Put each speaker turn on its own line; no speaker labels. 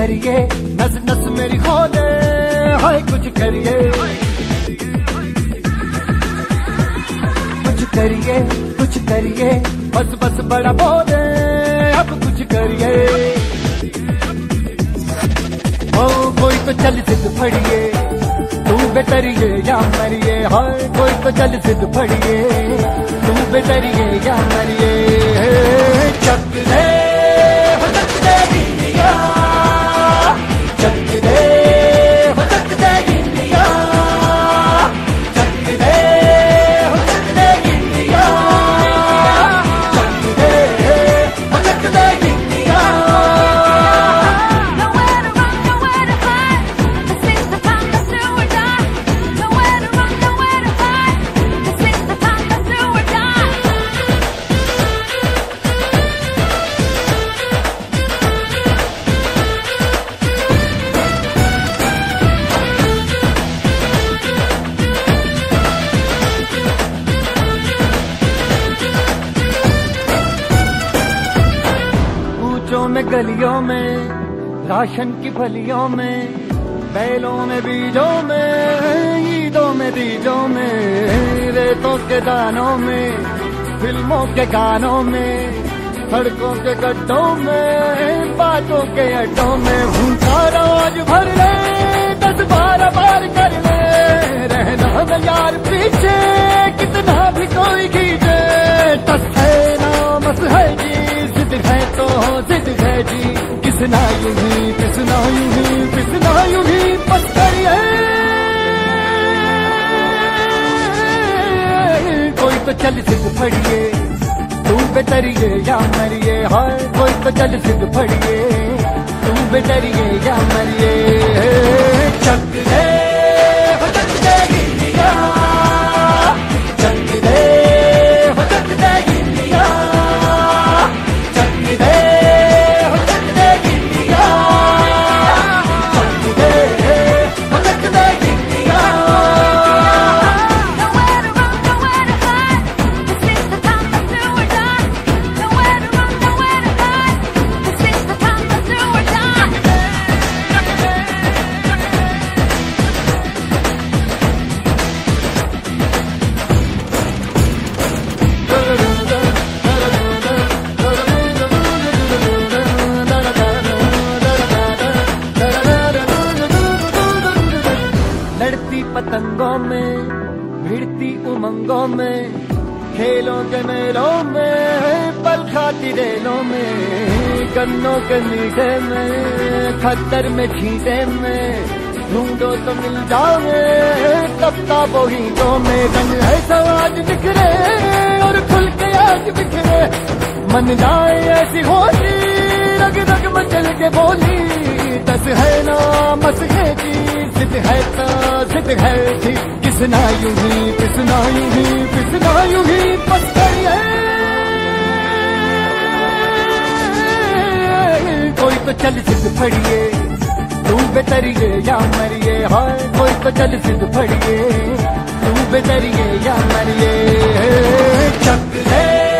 करिए, नस नस मेरी खोले, हाय कुछ करिए, कुछ करिए, बस बस बड़ा बोले, अब कुछ करिए। ओ कोई तो चल जिद फड़िए, तू बेटरिए या मरिए, हाय कोई तो चल जिद फड़िए, तू बेटरिए या मरिए। चक दे हो चक दे इंडिया, चक दे हो चक दे इंडिया, चक दे हो चक दे इंडिया, चक दे हो चक दे इंडिया। में गलियों में, राशन की फलियों में, बैलों में बीजों में, ईदों में बीजों में, रेतों के दानों में, फिल्मों के गानों में, सड़कों के गड्ढों में, बातों के अड्डों में, भूखा रोज भर ले, 10-12 बार कर ले, रहना न यार पीछे, कितना भी कोई खींचे, टस है ना मस है जी, जिद है तो जिद है जी, किसना यूं ही पिसना यूं ही पिसना यूं ही बस करिए। कोई तो चल जिद फड़िए, तू बेटरिए या मरिए, हाय कोई तो चल जिद फड़िए, तू बेटरिए या मरिए। चक दे हो चक दे इंडिया, चक दे हो चक दे इंडिया, चक दे हो चक दे इंडिया, चक दे हो चक दे इंडिया। पतंगों में, भिड़ती उमंगों में, खेलों के मेलों में, पल खाती रेलों में, गन्नों के मीठे में, खद्दर में छींटे में, ढूंढो तो मिल जाओगे, तबता बोहीटों में, रंग है समाज बिखरे और खुल के आज बिखरे, मन जाए ऐसी होली, रग रग मचल के बोली, दस है ना मस है जी, जिद है तो जिद है जी, किसना यूं ही पिसना यूं ही पिसना यूं ही बस करिए। कोई तो चल जिद फड़िए, तू बेटरिए या मरिए, हाय कोई तो चल जिद फड़िए, तू बेटरिए या मरिए। चक दे